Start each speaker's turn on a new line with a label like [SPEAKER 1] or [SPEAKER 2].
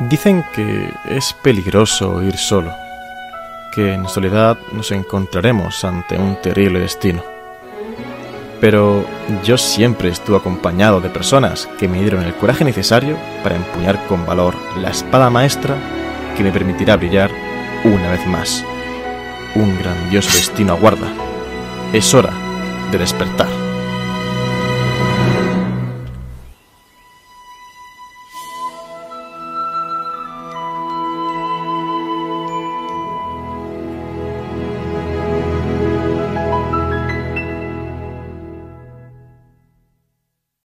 [SPEAKER 1] Dicen que es peligroso ir solo, que en soledad nos encontraremos ante un terrible destino. Pero yo siempre estuve acompañado de personas que me dieron el coraje necesario para empuñar con valor la espada maestra que me permitirá brillar una vez más. Un grandioso destino aguarda. Es hora de despertar.